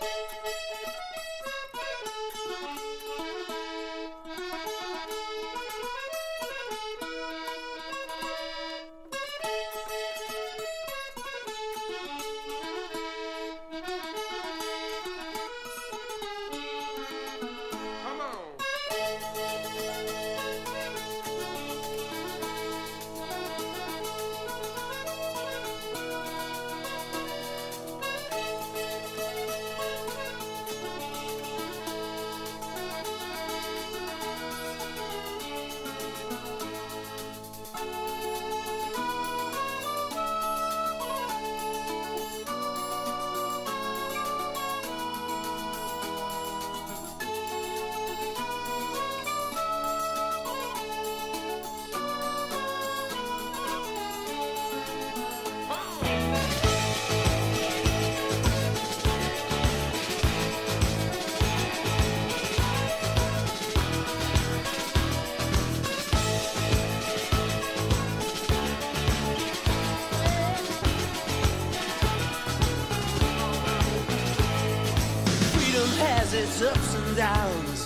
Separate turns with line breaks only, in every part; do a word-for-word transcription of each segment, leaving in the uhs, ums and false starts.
Has its ups and downs.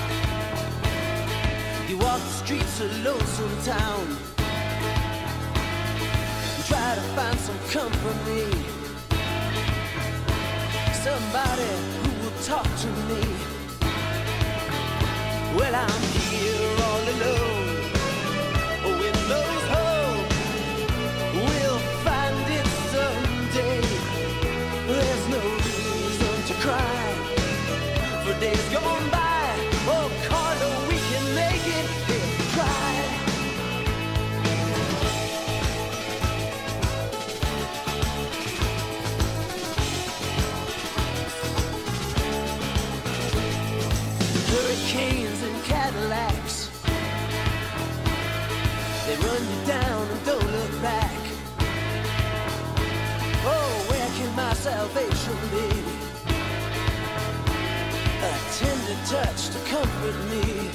You walk the streets of lonesome town, you try to find some company, somebody who will talk to me. Well, I'm here all alone. Wind blows home, we'll find it someday. There's no reason to cry for days gone by. Oh, Carlo, we can make it if we try. Hurricanes and Cadillacs, they run you down and don't look back. Oh, where can my salvation be? A tender touch to comfort me.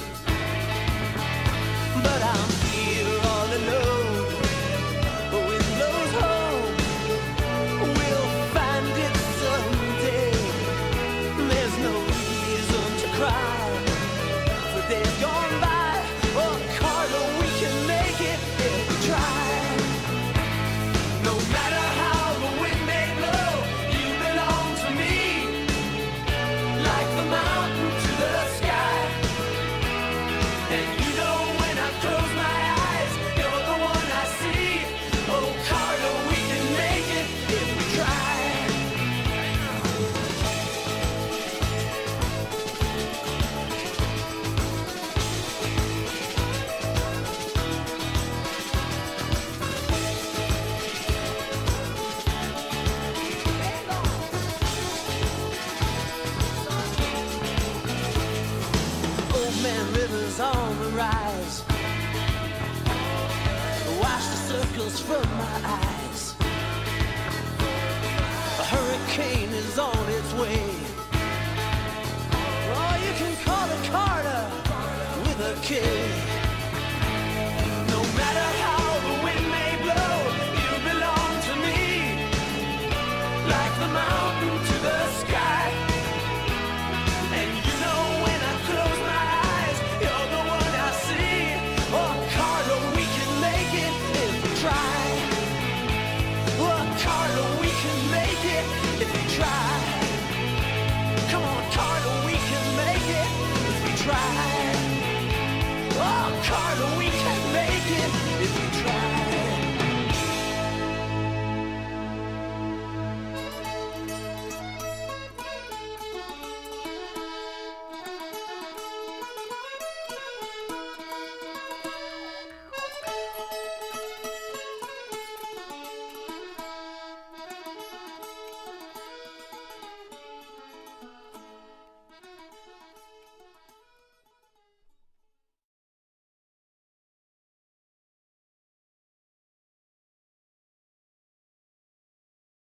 But I'm here all alone. The wind blows home, we'll find it someday. There's no reason to cry for days gone by. Oh, Carlo, we can make it if we try. No matter how the wind may blow, you belong to me. Like the mountain to the sky. And you know when I close my eyes, you're the one I see. Oh, Carlo, we can make it if we try. Old man rivers on the rise, wash the circles from my eyes. A hurricane is on its way. Oh, you can call it Carter with a K.